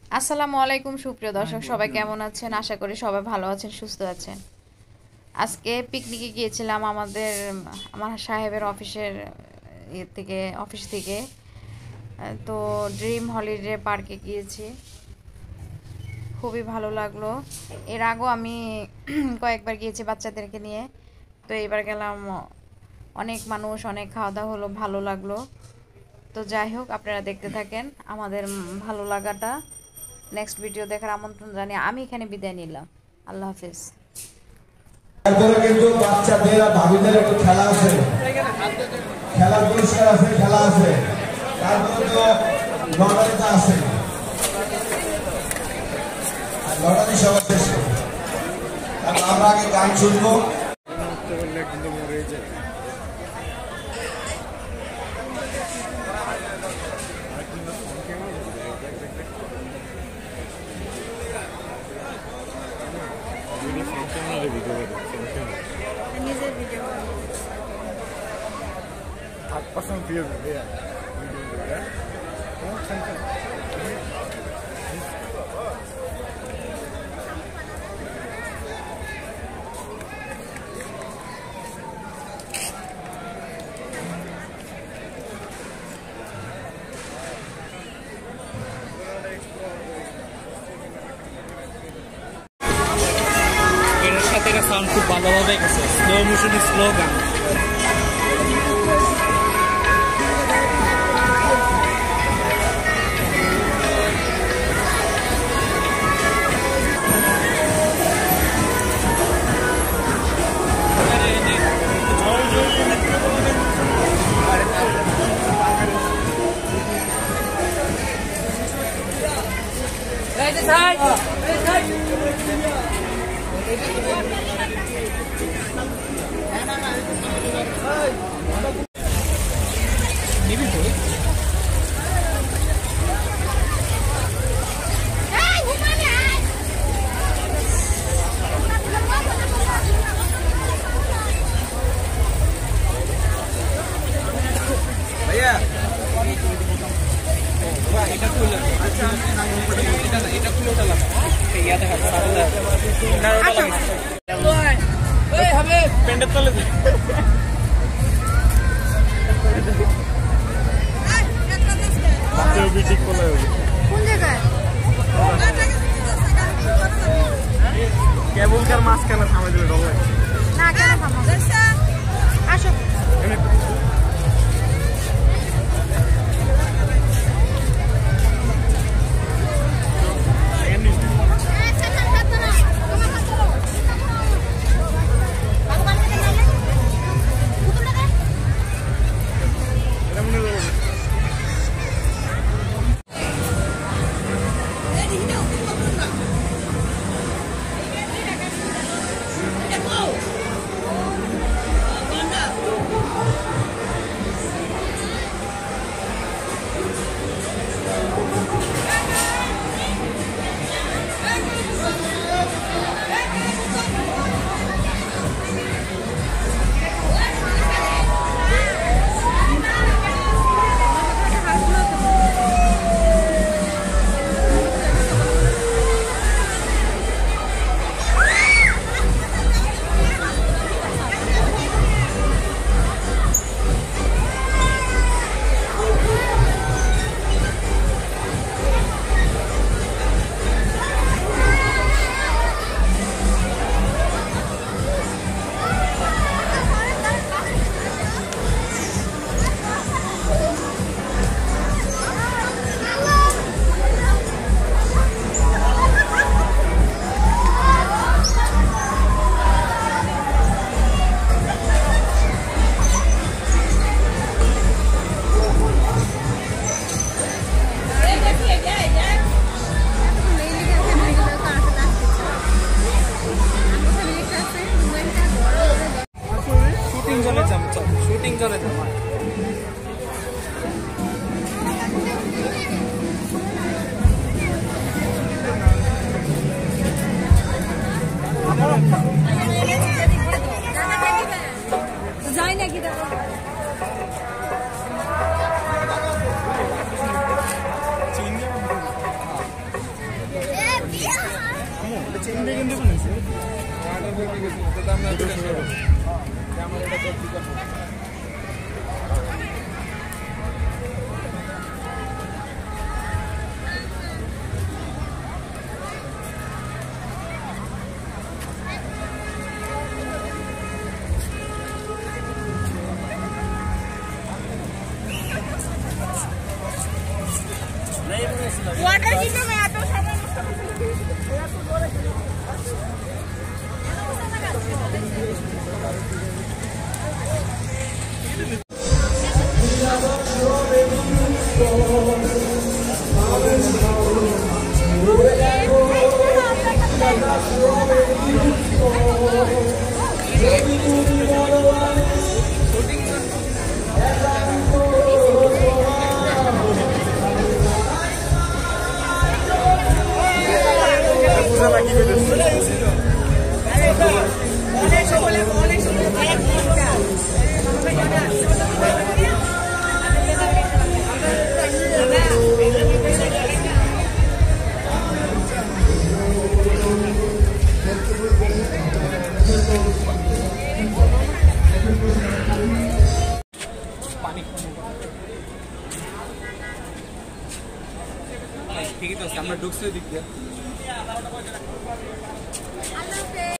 আসসালামু আলাইকুম সুপ্রিয় দর্শক, সবাই কেমন আছেন? আশা করি সবাই ভালো আছেন, সুস্থ আছেন। আজকে পিকনিকে গিয়েছিলাম আমার সাহেবের অফিস থেকে। তো ড্রিম হলিডে পার্কে গিয়েছি, খুবই ভালো লাগলো। এর আগেও আমি কয়েকবার গিয়েছি বাচ্চাদেরকে নিয়ে, তো এবার গেলাম। অনেক মানুষ, অনেক খাওয়া দাওয়া হলো, ভালো লাগলো। তো যাই হোক, আপনারা দেখতে থাকেন আমাদের ভালো লাগাটা। নেক্সট ভিডিও দেখার আমন্ত্রণ জানিয়ে আমি এখানে বিদায় নিলাম। আল্লাহ হাফেজ। তারপরে কিন্তু বাচ্চাদের ভাবিদের একটু খেলা আছে, খেলার পুরস্কার আছে, খেলা আছে। তারপরে তো লটারিটা আছে, লটারি সবার শেষে। আমরা আগে গান শুনবো। নিজের ভিডিও এটার সাথে এটা সাউন্ড খুব ভালোভাবে গেছে, স্লো মোশনে স্লো গান। পেন্ডের তলে কোন জায়গায়? কেবল কার মাঝখানে থামে দেবে ডলার না, কেন থামো? আসো। ওয়াটার কিনতে এত সময় নষ্ট করতে ঠিকই তো আছে, আমরা ঢুকছি ওই দিক দিয়ে।